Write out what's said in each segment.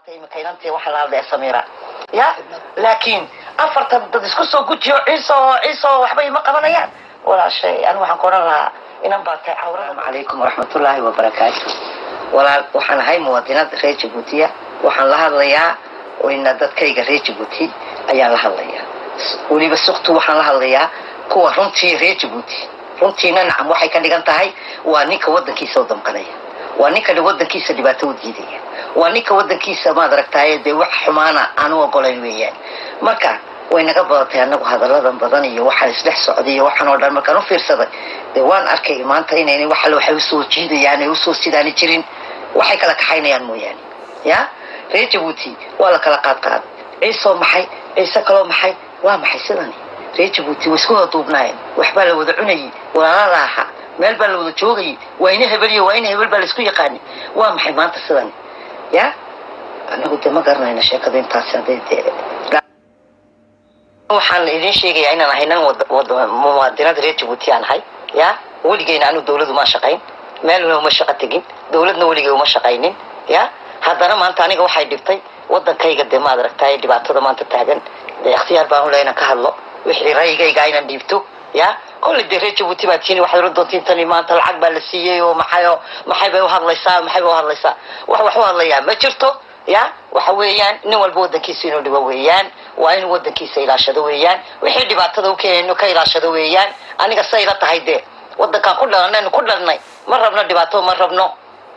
maanta imika inantii waxa la hadlaya Samira ya laakiin afartan dad isku soo gujiyo ciiso waxba ima qabanayaan wala shay aan waxaan qoran lahaa inan baatay awrada alaykum warahmatullaahi wabarakaatuh walaal waxaan ahay muwaadinad reer Djibouti waxaan la hadlayaa oo in dadkayga reer Djibouti ayaa la hadlayaa waliba suqtu waxaan la hadlayaa kuwa runtii reer Djibouti runtiina nacam waxay ka dhigan tahay waa ninka wadankiisa u damqanaya waa ninka wadankiisa dhibaato u diidaya waa ninka wadankiisa ma aragtay de wax xumaana aan u ogolayn weeyaan marka way naga badatay anagu hadaladan badan iyo waxa isdhex socday waxaan oo dhan markaan u fiirsaday de waan arkay maanta inay waxa loo xaw soo jiidayaan ay u soo sidaan jirin waxay kala kaxaynayaan mooyaan ya reer Djibouti waa la kala qaad ciiso maxay ciise kale maxay waa maxay sidani reer Djibouti way isku duubnaayeen waxba la wada cunayay walaalaha raaxa meel baa la wada joogay wayna hebel baa la isku yaqaan waa maxay maanta sidani ya anagu de ma garanayna sheekada intaas hadee waxaan idin sheegayaa inaan ahaynan muwaadinad reer Djibouti aan ahay ya waligeena aanu dawladdu ma shaqayn meelna uma shaqo tagin dawladna waligeena uma shaqaynin ya haddana maanta aniga waxay dhibtay wadankayga de ma aragtay dhibaatada maanta taagan de ikhtiyaar baan u leeyahay ka hadlo wixii raayigayga inaan dhiibto ya كل الدرجة Djibouti ما تيني واحد ردوا تاني ما أنت العقبة السيئة ومحيبة وهالليسا محيبة وهالليسا وهالليا ما شرتوا يا وحويان نوال بود كيسينو دبويان وين بود كيسي لا شدويان وحيد بعتذو كأنه كي لا شدويان أنا قصيرة تهيدة ودك كلنا مرة بنا دبعتو مرة بنا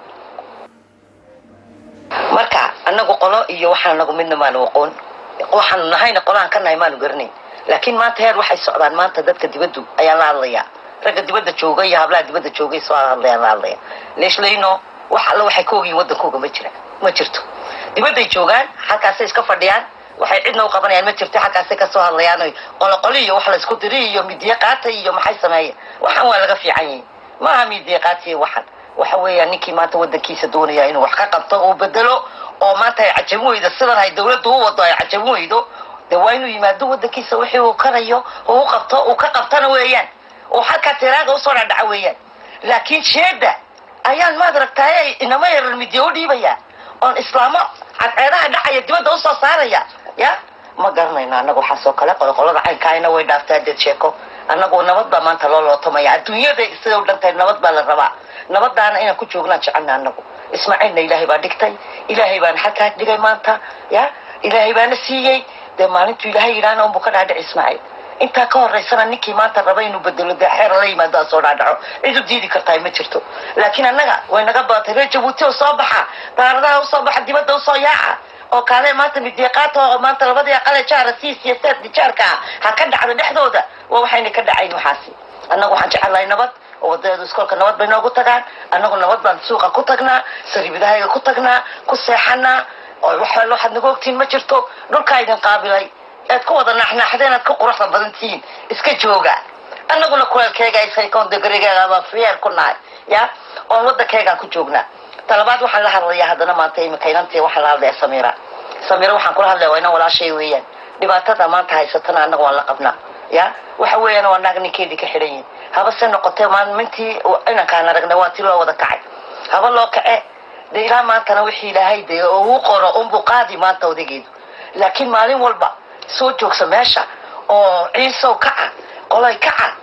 مركا أنا قلنا يوحنا نقول منا ما نقول وحنا نهاينا قلنا كنا ما نقرني لكن ما تهر waxay socdaan maanta dadka dibaddu ayaa la hadlaya raga dibadda jooga iyo hablaha dibadda joogay soo hadlaya leeshleeno waxay koogii wadankooga ma jirto dibadda joogaan halkaas iska fadhiyaan waxay cidna u qabanayaan ma jirto halkaas ka soo hadlayaan qolqoliyo wax la isku diray iyo midiya qaatay iyo maxay sameeyay waxan waa laga fiican yahay ma midiya qaatay waxa weeyaan ninkii maanta wadankiisa doonaya inuu wax ka qabto oo bedelo oo maanta ay cajamoyda sidan ay dawladdu u wado ay cajamoydo وينو يمادو ودكيسة وحي وكريو هو قبطان ويان وحكا تراغ وصور دعويان لكن شيدة أيان ما دركتاي إنما ير المديو دي بيا on إسلاما عراها دعاية ديوة وصو صاريا يا ما قرنينا أناقو حاسو كلا قولة عين كاينا ويدافتا دي تشيكو أناقو نمضبا ما انت لولو طميا الدنيا دي سيدو لنتين نمضبا للربا نمضبا أنا إنا كنت جوغنا شعنا أناقو اسمعينا إلهي با ديكتاي إلهي با نحكا ديكاي ما انت يا إلهي با نسيي maalintu ilaahay ilaana uu ka dhaadhic Ismaaciil inta ka horeysana ninkii maanta rabay inuu bedelo xeer la yimaado soo dhaadhaco ciidu diidi kartaa ma jirto laakiin annaga way naga baatay reer Djibouti oo soo baxa taaradaha soo baxa dibadda soo yaaca oo kale maanta midiiqaato oo maanta labadii aqal jaara siyaasad dijaarka ha ka dhacdo dhexdooda waxayna ka dhacayn waxaasi annagu waxaan jecelahay nabad oo wadada iskoolka nabad bay noogu tagaan annagu nabad baan suuqa ku tagnaa sariibadaha ku tagnaa ku seexanaa waxa loo xad nagoogtiin ma jirto dhulkaydan qaabilay aad ku wada naxnaxdeen aad ku quruxda badantiin iska jooga annaguna kuleelkeega isay koon degreega ama fiyer ku nahay ya oo wadankayga ku joognaa talabaad waxaan la hadlayaa hadana maanta imika inantii waxa la hadlaya Samira waxaan kula hadlayaa inaan walaashay weeyaan dhibaatada maanta haysatana annagu waan la qabnaa ya waxa weeyaan waa naagninkeedii ka xidhan haba se noqotay maalintii inankaan aragnay waa tii loo wada kacay haba loo kacay de ilaa maantana wixii ilaahay de uu qoro unbu qaadi maanta odageedu laakiin maalin walba soo joogsa meesha oo ciiso kaca qolay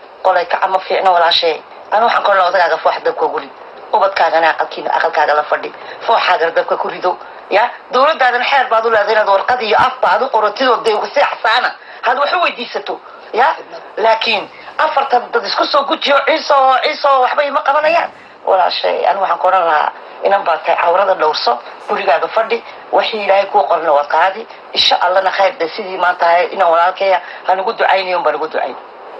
kaca ma fiicno walaashay ana waxaan kor la odagaaga foox dabka guri ubadkaagana aqalkaaga la fadhi fooxaaga dabka ku rido ya dawladdaadana xeer baad u leedahay inaad warqad iyo af baad u qorotid oo deegu si axsaana had wax u weydiisato ya laakiin afartan dad isku soo gujiyo ciiso waxba ima qabanayaan walaashay ana waxaan qoran lahaa inan baatay awrada dhowrso gurigaaga fadhi wixii ilaahay ku qorno waa qaadi insha Allah khayr da sidii maanta inaan walaalkaya hanagu ducaynayo banagu ducayn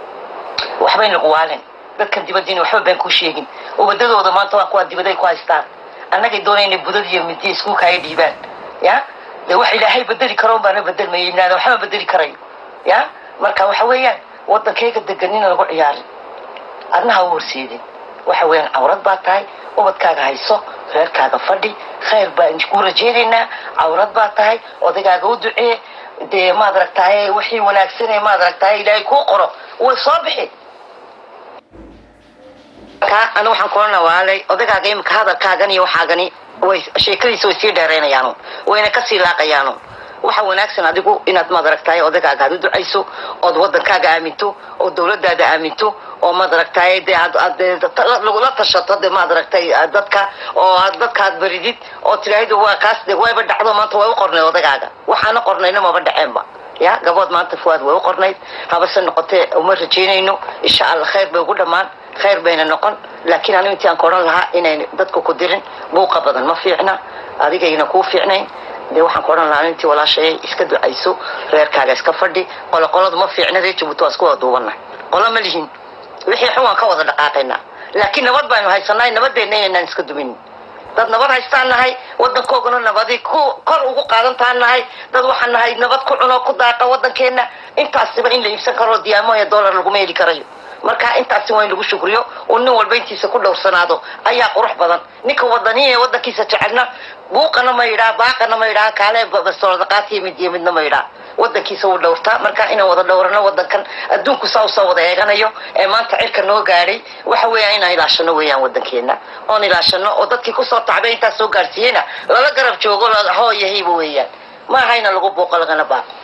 waxbay nagu waaleen dadkan dibadina waxba baan ku sheegin oo wadadooda maanta waa kuwa dibaday ku haystaan annaga doonayna budad iyo midi isku kaay dhiibaan ya de wax ilaahay bedeli karo baan bedelmayay inaad waxba bedeli karayo ya marka waxa weeyaan wadankayga deganina lagu ciyaarin adnaha warsiidin waxa weeyaan awrad baa tahay ubadkaaga hayso reerkaaga fadhi khayr baan ku rajeedina awrad baa tahay odagaaga u ducee de ma aragtay wixii wanaagsan ma aragtay ilaahay ku qoro way soo bixi ka ana waxaan qorana waalay odagaaga imka hadalkaagan iyo waxaagani way sheekadiisa way sii dheeraynayaano wayna ka sii laaqayaano waxa wanaagsan adigu inaad ma aragtay odagaaga aad u ducayso oo wadankaaga aaminto oo dawladdaada aaminto oo ma aragtay lagu la tashato ma aragtay dadka oo dadka baridid oo tiraahdo waa kaas wayba dhacdo maanta way u qornay odagaaga waxaana qornayna ma dhaceenba ya gabood maanta fuad way u qornay habasan noqotay uma rajeynayno insha Allah khayr bay ugu dhamaan khayr bayna noqon laakiin anigu intii aan qoran lahaa inay dadku ku dirin buuqa badan ma fiicna adigayna ku fiicnayn de waxaan qoran lahaa intii walaashay iska ducayso reerkaaga iska fadhi qoladu ma fiicna reer Jabuuti waa isku waduubana qola ma lihin wixii xun ka wada dhaqaaqayna laakiin nabad baynu haysanay nabadeena inaan iska dumin dad nabad haystaanahay wadankoogana nabadi ku kor ugu qaadantaanahay dad waxaan nahay nabad ku cuno ku daaqa wadankeena intaasba in la iibsan karo diyaamo ee dollar lagu meeli karayo marka intaas waa in lagu shukriyo oo nin walba intiisa ku dhowrsanaado ayaa qurux badan ninka wadaniye wadankiisa jecelna buuqana ma yiraahdo baaqana ma yiraahdo kaale bastoolada qaatiye midna ma yiraahdo wadankiisa uu dhowrtaa marka inaan wada dhowrano wadankan adduunku soo wada eeganayo ee maanta cirka noo gaaray waxa weeyaan inaan ilaashano weeyaan wadankeena oo ilaashano oo dadkii ku soo tacbay inta soo gaarsiiyena lala garab joogo la hooyahay weeyaan ma hayna lagu buuqo lagana baaqo